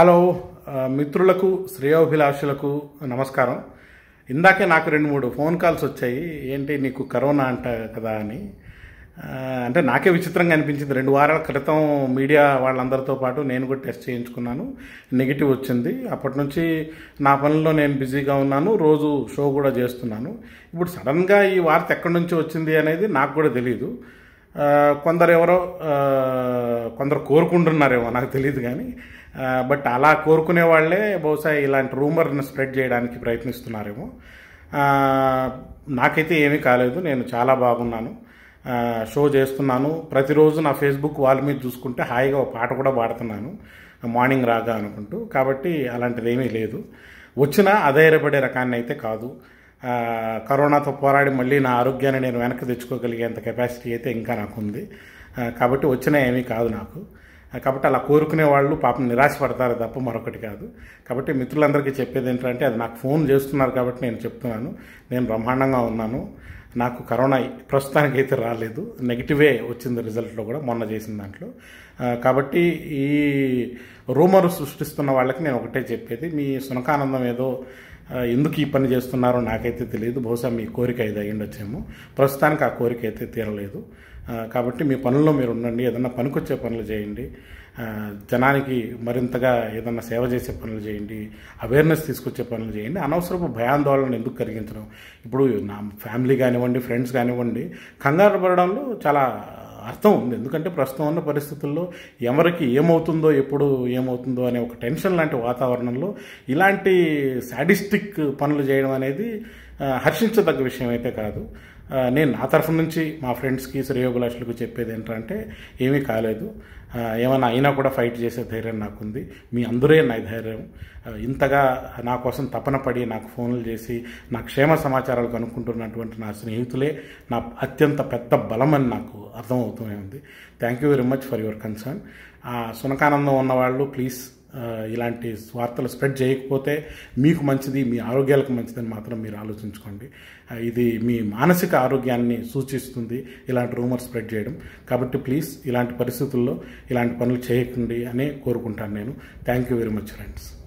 Hello మిత్రులకు శ్రేయోభిలాషులకు నమస్కారం. ఇందాకే నాకు 2-3 ఫోన్ కాల్స్ వచ్చాయి. ఏంటి నీకు కరోనా అంట కదా అని. అంటే నాకే విచిత్రంగా అనిపించింది. 2 వారాల క్రితం మీడియా వాళ్ళందరితో పాటు నేను కూడా టెస్ట్ చేయించుకున్నాను, నెగిటివ్ వచ్చింది. అప్పటి నుంచి నా పనుల్లో నేను బిజీగా ఉన్నాను, రోజు షో కూడా చేస్తున్నాను. ఇప్పుడు సడన్గా ఈ వార్త ఎక్కడి నుంచి వచ్చింది అనేది నాకు కూడా తెలియదు. కొందరు కోరుకుంటున్నారేమో నాకు తెలియదు, కానీ బట్ అలా కోరుకునే వాళ్ళే బహుశా ఇలాంటి రూమర్ని స్ప్రెడ్ చేయడానికి ప్రయత్నిస్తున్నారేమో. నాకైతే ఏమీ కాలేదు, నేను చాలా బాగున్నాను, షో చేస్తున్నాను. ప్రతిరోజు నా ఫేస్బుక్ వాల్ మీద చూసుకుంటే హాయిగా ఒక పాట కూడా పాడుతున్నాను మార్నింగ్ రాగా అనుకుంటూ. కాబట్టి అలాంటిది ఏమీ లేదు. వచ్చినా అధైర్యపడే రకాన్ని అయితే కాదు. కరోనాతో పోరాడి మళ్ళీ నా ఆరోగ్యాన్ని నేను వెనక్కి తెచ్చుకోగలిగేంత కెపాసిటీ అయితే ఇంకా నాకు ఉంది. కాబట్టి వచ్చినా ఏమీ కాదు నాకు. కాబట్టి అలా కోరుకునే వాళ్ళు పాపం నిరాశపడతారు తప్ప మరొకటి కాదు. కాబట్టి మిత్రులందరికీ చెప్పేది ఏంటంటే, అది నాకు ఫోన్ చేస్తున్నారు కాబట్టి నేను చెప్తున్నాను, నేను బ్రహ్మాండంగా ఉన్నాను. నాకు కరోనా ప్రస్తుతానికి అయితే రాలేదు, నెగిటివే వచ్చింది రిజల్ట్లో కూడా మొన్న చేసిన దాంట్లో. కాబట్టి ఈ రూమర్ సృష్టిస్తున్న వాళ్ళకి నేను ఒకటే చెప్పేది, మీ సునకానందం ఏదో ఎందుకు ఈ పని చేస్తున్నారో నాకైతే తెలియదు. బహుశా మీ కోరిక ఇది అయ్యుండొచ్చేమో. ప్రస్తుతానికి ఆ కోరిక అయితే తీరలేదు. కాబట్టి మీ పనుల్లో మీరు ఉండండి, ఏదన్నా పనికొచ్చే పనులు చేయండి, జనానికి మరింతగా ఏదన్నా సేవ చేసే పనులు చేయండి, అవేర్నెస్ తీసుకొచ్చే పనులు చేయండి. అనవసరపు భయాందోళన ఎందుకు కలిగించడం? ఇప్పుడు నా ఫ్యామిలీ కానివ్వండి, ఫ్రెండ్స్ కానివ్వండి, కంగారు పడడంలో చాలా అర్థం ఉంది. ఎందుకంటే ప్రస్తుతం ఉన్న పరిస్థితుల్లో ఎవరికి ఏమవుతుందో, ఎప్పుడు ఏమవుతుందో అనే ఒక టెన్షన్ లాంటి వాతావరణంలో ఇలాంటి సాడిస్టిక్ పనులు చేయడం అనేది హర్షించదగ్గ విషయం అయితే కాదు. నేను నా తరఫు నుంచి మా ఫ్రెండ్స్కి, శ్రేయోభిలాషులకు చెప్పేది ఏంటంటే, ఏమీ కాలేదు, ఏమైనా అయినా కూడా ఫైట్ చేసే ధైర్యం నాకుంది. మీ అందరే నా ధైర్యం. ఇంతగా నా కోసం తపన పడి నాకు ఫోన్లు చేసి నా క్షేమ సమాచారాలు కనుక్కుంటున్నటువంటి నా స్నేహితులే నా అత్యంత పెద్ద బలం అని నాకు అర్థమవుతూనే ఉంది. Thank you very much for your concern. సునకానందం ఉన్నవాళ్ళు ప్లీజ్ ఇలాంటి వార్తలు స్ప్రెడ్ చేయకపోతే మీకు మంచిది, మీ ఆరోగ్యాలకు మంచిదని మాత్రం మీరు ఆలోచించుకోండి. ఇది మీ మానసిక ఆరోగ్యాన్ని సూచిస్తుంది ఇలాంటి రూమర్ స్ప్రెడ్ చేయడం. కాబట్టి ప్లీజ్ ఇలాంటి పరిస్థితుల్లో ఇలాంటి పనులు చేయకండి అని కోరుకుంటాను నేను. Thank you very much friends.